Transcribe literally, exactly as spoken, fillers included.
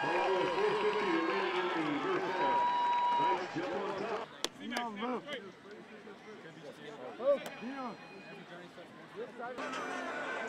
four fifty remaining in the first half. Nice jump on top. Dion, move. Oh, Dion.